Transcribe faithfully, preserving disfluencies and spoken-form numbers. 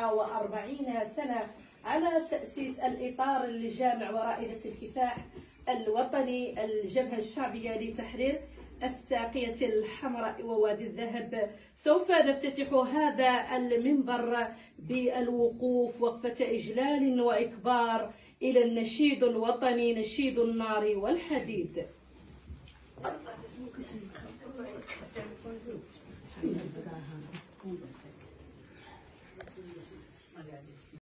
أربعة وأربعين سنة على تأسيس الإطار الجامع ورائدة الكفاح الوطني الجبهة الشعبية لتحرير الساقية الحمراء ووادي الذهب. سوف نفتتح هذا المنبر بالوقوف وقفة إجلال وإكبار إلى النشيد الوطني، نشيد النار والحديد.